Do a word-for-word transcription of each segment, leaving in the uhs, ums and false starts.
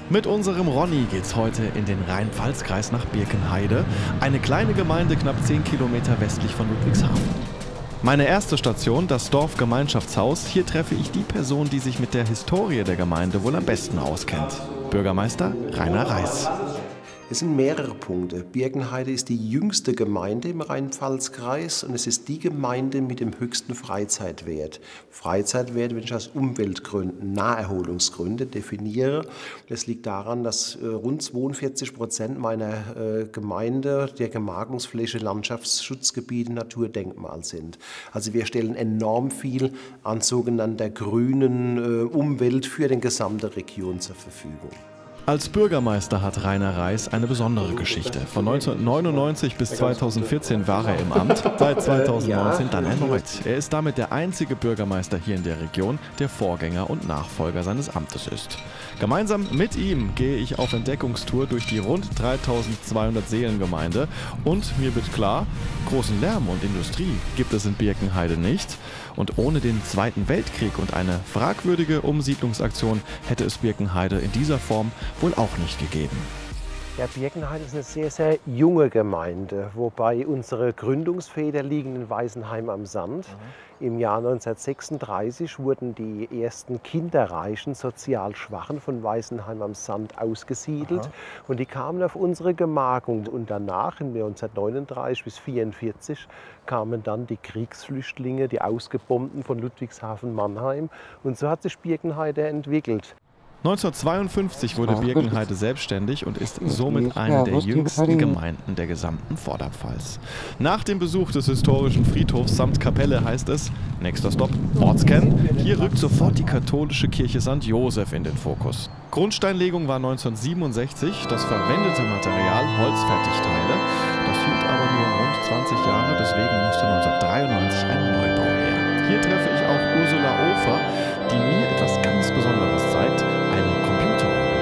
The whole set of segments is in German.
Mit unserem Ronny geht's heute in den Rhein-Pfalz-Kreis nach Birkenheide, eine kleine Gemeinde knapp zehn Kilometer westlich von Ludwigshafen. Meine erste Station, das Dorfgemeinschaftshaus. Hier treffe ich die Person, die sich mit der Historie der Gemeinde wohl am besten auskennt. Bürgermeister Rainer Reiß. Es sind mehrere Punkte. Birkenheide ist die jüngste Gemeinde im Rhein-Pfalz-Kreis und es ist die Gemeinde mit dem höchsten Freizeitwert. Freizeitwert, wenn ich aus Umweltgründen, Naherholungsgründe definiere. Das liegt daran, dass äh, rund zweiundvierzig Prozent meiner äh, Gemeinde der Gemarkungsfläche Landschaftsschutzgebiete, Naturdenkmal sind. Also wir stellen enorm viel an sogenannter grünen äh, Umwelt für die gesamte Region zur Verfügung. Als Bürgermeister hat Rainer Reiß eine besondere Geschichte. Von neunzehnhundertneunundneunzig bis zweitausendvierzehn war er im Amt, seit zweitausendneunzehn dann erneut. Er ist damit der einzige Bürgermeister hier in der Region, der Vorgänger und Nachfolger seines Amtes ist. Gemeinsam mit ihm gehe ich auf Entdeckungstour durch die rund dreitausendzweihundert Seelengemeinde und mir wird klar, großen Lärm und Industrie gibt es in Birkenheide nicht. Und ohne den Zweiten Weltkrieg und eine fragwürdige Umsiedlungsaktion hätte es Birkenheide in dieser Form wohl auch nicht gegeben. Ja, Birkenheide ist eine sehr, sehr junge Gemeinde, wobei unsere Gründungsväter liegen in Weißenheim am Sand. Mhm. Im Jahr neunzehnhundertsechsunddreißig wurden die ersten kinderreichen, sozial Schwachen von Weißenheim am Sand ausgesiedelt. Aha. Und die kamen auf unsere Gemarkung. Und danach, in neunzehnhundertneununddreißig bis neunzehnhundertvierzig, kamen dann die Kriegsflüchtlinge, die Ausgebombten von Ludwigshafen-Mannheim. Und so hat sich Birkenheide entwickelt. neunzehnhundertzweiundfünfzig wurde Birkenheide selbstständig und ist somit eine der jüngsten Gemeinden der gesamten Vorderpfalz. Nach dem Besuch des historischen Friedhofs samt Kapelle heißt es, nächster Stopp, Ortskern. Hier rückt sofort die katholische Kirche Sankt Joseph in den Fokus. Grundsteinlegung war neunzehnhundertsiebenundsechzig, das verwendete Material Holzfertigteile. Das hielt aber nur rund zwanzig Jahre, deswegen musste neunzehnhundertdreiundneunzig ein Neubau her. Hier treffe ich auch Ursula Ofer, die mir etwas ganz Besonderes zeigt, eine Computerorgel.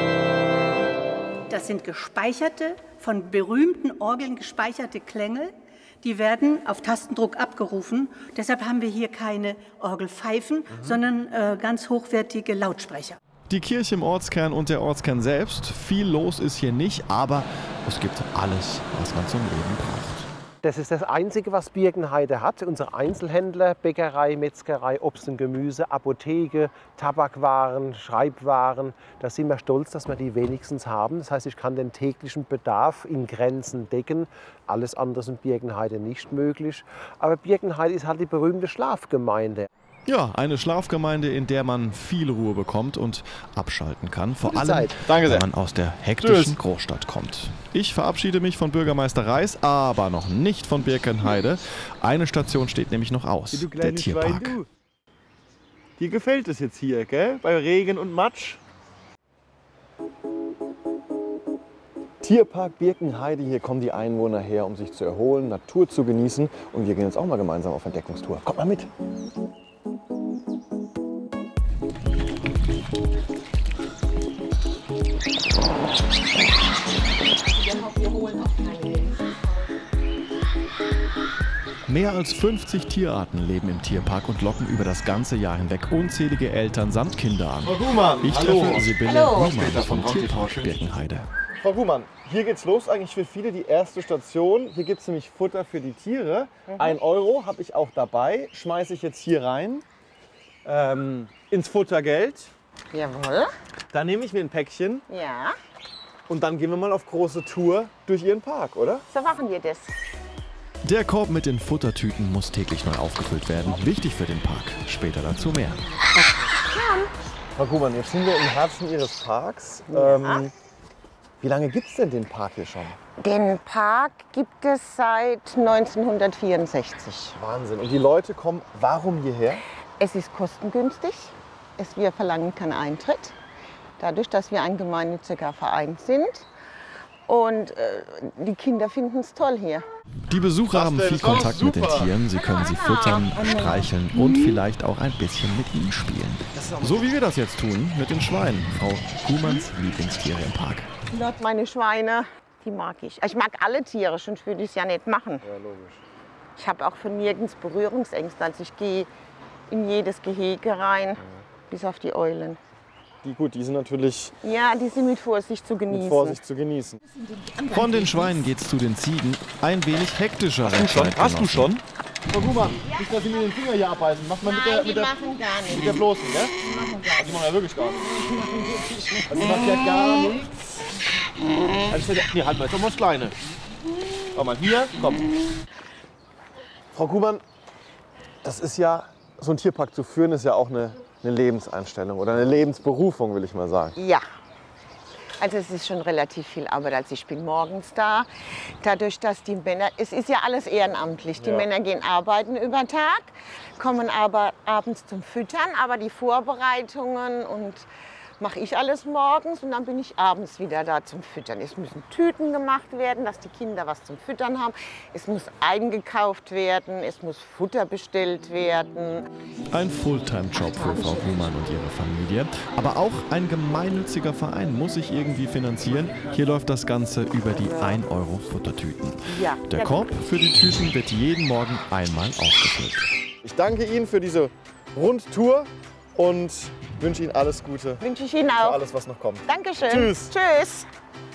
Das sind gespeicherte, von berühmten Orgeln gespeicherte Klänge. Die werden auf Tastendruck abgerufen. Deshalb haben wir hier keine Orgelpfeifen, mhm. sondern äh, ganz hochwertige Lautsprecher. Die Kirche im Ortskern und der Ortskern selbst. Viel los ist hier nicht, aber es gibt alles, was man zum Leben braucht. Das ist das Einzige, was Birkenheide hat. Unsere Einzelhändler, Bäckerei, Metzgerei, Obst und Gemüse, Apotheke, Tabakwaren, Schreibwaren. Da sind wir stolz, dass wir die wenigstens haben. Das heißt, ich kann den täglichen Bedarf in Grenzen decken. Alles andere ist in Birkenheide nicht möglich. Aber Birkenheide ist halt die berühmte Schlafgemeinde. Ja, eine Schlafgemeinde, in der man viel Ruhe bekommt und abschalten kann. Vor allem, Zeit. wenn man aus der hektischen Großstadt kommt. Ich verabschiede mich von Bürgermeister Reiß, aber noch nicht von Birkenheide. Eine Station steht nämlich noch aus, du der Tierpark. Schwein, du. Dir gefällt es jetzt hier, gell? Bei Regen und Matsch. Tierpark Birkenheide, hier kommen die Einwohner her, um sich zu erholen, Natur zu genießen. Und wir gehen jetzt auch mal gemeinsam auf Entdeckungstour. Kommt mal mit! Mehr als fünfzig Tierarten leben im Tierpark und locken über das ganze Jahr hinweg unzählige Eltern samt Kinder an. Frau Guhmann, ich hallo. treffe Sibylle Hallo. Guhmann vom Tierpark Birkenheide. Frau Guhmann, hier geht's los, eigentlich für viele die erste Station. Hier gibt es nämlich Futter für die Tiere. Mhm. Ein Euro habe ich auch dabei, schmeiße ich jetzt hier rein, ähm, ins Futtergeld. Jawohl. Dann nehme ich mir ein Päckchen. Ja. Und dann gehen wir mal auf große Tour durch Ihren Park, oder? So machen wir das. Der Korb mit den Futtertüten muss täglich neu aufgefüllt werden. Wichtig für den Park. Später dazu mehr. Frau Guhmann, jetzt sind wir im Herzen Ihres Parks. Ja. Ähm, wie lange gibt es denn den Park hier schon? Den Park gibt es seit neunzehnhundertvierundsechzig. Wahnsinn. Und die Leute kommen warum hierher? Es ist kostengünstig. Es, wir verlangen keinen Eintritt. Dadurch, dass wir ein gemeinnütziger Verein sind. Und äh, die Kinder finden es toll hier. Die Besucher haben viel Kontakt mit den Tieren. Sie können sie füttern, streicheln und vielleicht auch ein bisschen mit ihnen spielen. So wie wir das jetzt tun mit den Schweinen. Frau Guhmanns Lieblingstiere im Park. Meine Schweine, die mag ich. Ich mag alle Tiere, sonst würde ich es ja nicht machen. Ja, logisch. Ich habe auch von nirgends Berührungsängste. Also ich gehe in jedes Gehege rein, ja. bis auf die Eulen. die, gut, die sind natürlich Ja, die sind mit Vorsicht zu genießen. mit Vorsicht zu genießen. Von den Schweinen geht's zu den Ziegen. Ein wenig hektischer. Hast du schon? Hast du schon? Frau Gumann, nicht, dass Sie mir den Finger hier abbeißen. Macht man mit der, Nein, die mit der, machen gar nichts. mit der bloßen, ne? Die machen gar Die machen ja wirklich gar nichts. Also die macht ja gar nichts. Also, nee, halt mal, jetzt mal das Kleine. Schau mal, hier, komm. Frau Gumann, das ist ja, so ein Tierpark zu führen, ist ja auch eine, eine Lebenseinstellung oder eine Lebensberufung, will ich mal sagen. Ja. Also es ist schon relativ viel Arbeit. Also ich bin morgens da. Dadurch, dass die Männer, es ist ja alles ehrenamtlich. Die Ja. Männer gehen arbeiten über Tag, kommen aber abends zum Füttern. Aber die Vorbereitungen und mache ich alles morgens und dann bin ich abends wieder da zum Füttern. Es müssen Tüten gemacht werden, dass die Kinder was zum Füttern haben. Es muss eingekauft werden, es muss Futter bestellt werden. Ein Fulltime-Job für Frau Gumann und ihre Familie. Aber auch ein gemeinnütziger Verein muss sich irgendwie finanzieren. Hier läuft das Ganze über die ein Euro Futtertüten. Ja. Der Korb für die Tüten wird jeden Morgen einmal aufgefüllt. Ich danke Ihnen für diese Rundtour und wünsche Ihnen alles Gute Wünsche ich Ihnen für auch. alles, was noch kommt. Dankeschön. Tschüss. Tschüss.